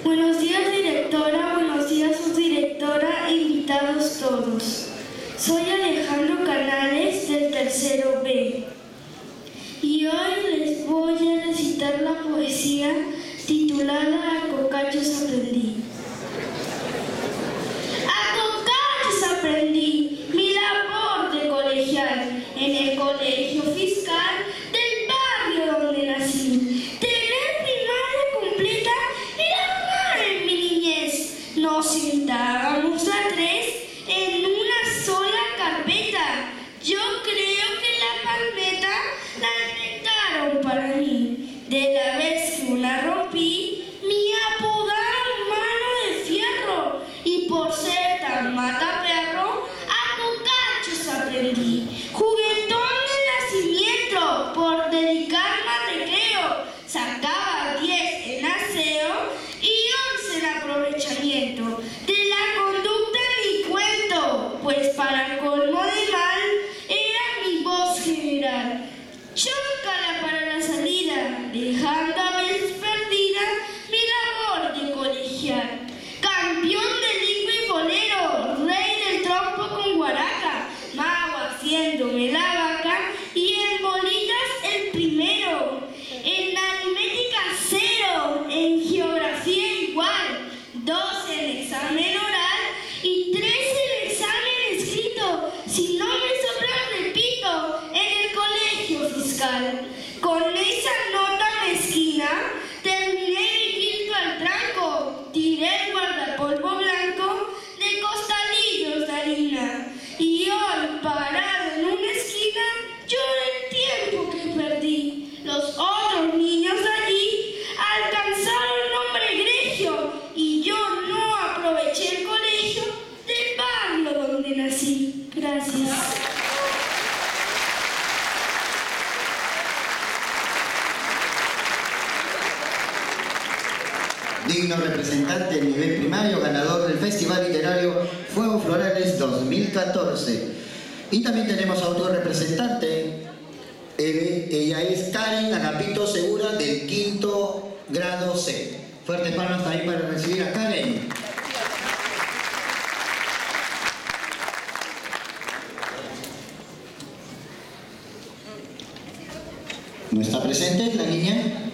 Buenos días, directora, buenos días, subdirectora e invitados todos. Soy Alejandro Canales del tercero B y hoy les voy a recitar la poesía titulada A cocachos aprendí. A cocachos aprendí mi labor de colegial en el colegio fiscal del barrio donde nací. Tener primaria completa era amar en mi niñez. Nos sentábamos a tres en una sola carpeta. Yo creo que la palmeta la inventaron para mí. De la vez que una rompí, me apodaron mano de fierro. Y por ser tan mataperro, a cocachos aprendí. Juguetón de nacimiento, por dedicarme al recreo. Sacaba 10 en aseo y 11 en aprovechamiento. De la conducta ni cuento, pues para colmo de mal, era mi voz general. Chócala para la salida, dejando a veces perdida mi labor de colegial. Campeón de lingua y bolero, rey del trompo con guaraca, mago haciéndome la vaca y en bolitas el primero. En aritmética 0, en geografía igual, 2 en examen oral y 3 en examen escrito. Si no me soplan el pito en el colegio fiscal. Con esa nota mezquina terminé mi quinto al tranco, tiré el guardapolvo blanco de costalillos de harina. Y hoy, parado en una esquina, lloro el tiempo que perdí. Los otros niños allí alcanzaron nombre egregio y yo no aproveché el colegio del barrio donde nací. Gracias. Digno representante del nivel primario, ganador del Festival Literario Fuegos Florales 2014. Y también tenemos a otro representante, ella es Karen Agapito Segura del quinto grado C. Fuertes palmas también para recibir a Karen. ¿No está presente la niña?